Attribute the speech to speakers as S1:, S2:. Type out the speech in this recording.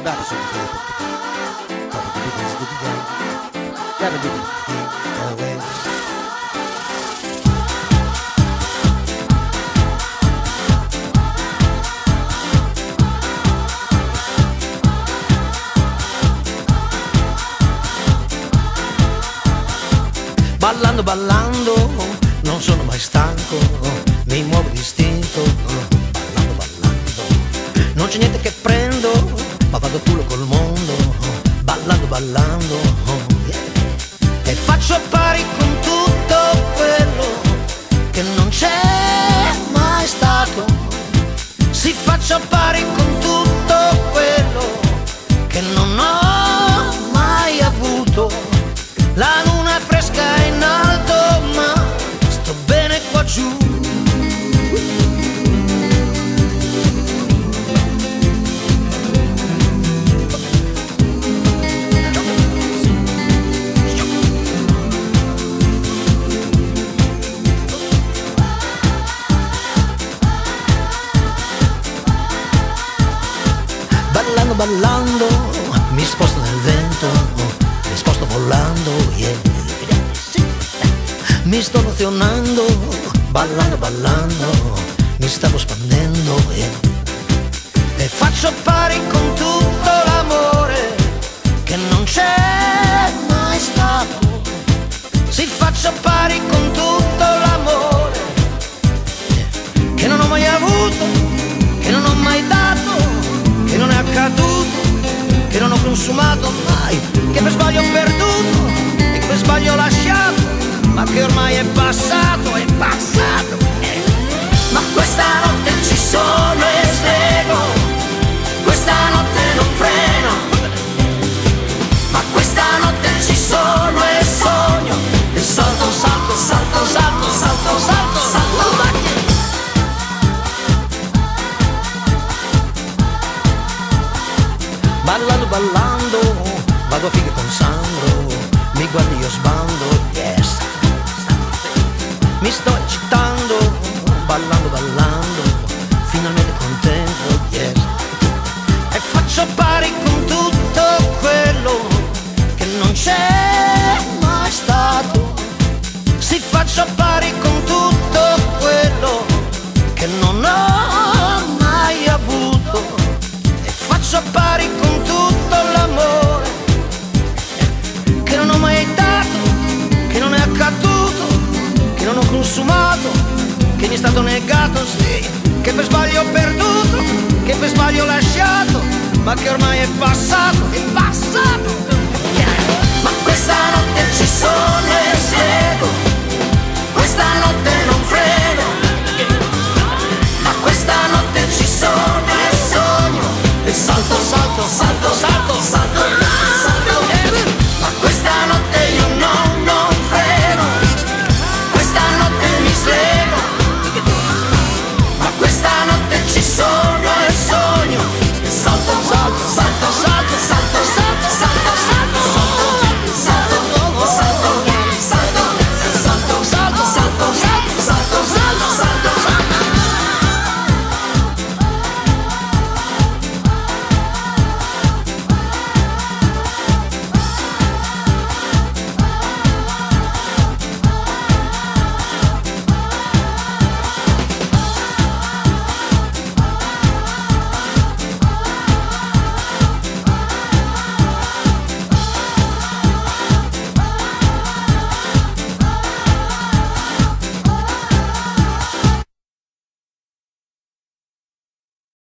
S1: date sono solo
S2: Ballando, ballando, non sono mai stanco, mi muovo distinto, ballando, ballando, non c'è niente che prendo, ma vado a culo col mondo, ballando, ballando, e faccio pari con tutto quello che non c'è mai stato, si faccia pari con tutto quello che non ho mai avuto. La luna è fresca in alto, ma sto bene qua giù. Ballando, ballando, mi sposto nel vento, mi sposto volando, yeah. Mi sto emozionando, ballando, ballando, mi stavo spandendo, yeah. E faccio pari con tutto l'amore che non c'è mai stato. Si faccia pari con tutto l'amore, yeah, che non ho mai avuto, che non ho mai dato, che non è accaduto, che non ho consumato mai, che per sbaglio ho perduto e che per sbaglio ho lasciato, ma che ormai è passato, è passato. Ma questa notte ci sono e svego, questa notte non freno, ma questa notte ci sono e sogno, e salto, salto, salto, salto, salto, salto, salto. Ballando, ballando, vado a fighe con Sandro, mi guardi io sbando, yes. Mi sto eccitando, ballando, ballando, finalmente contento, yes. E faccio pari con tutto quello che non c'è mai stato. Si faccia pari con tutto quello che non ho mai avuto. E faccio pari con tutto l'amore che non ho mai dato, che non è accaduto, che non ho consumato, che mi è stato negato, sì, che per sbaglio ho perduto, che per sbaglio ho lasciato, ma che ormai è passato, è passato. Ma questa notte ci sono e svego,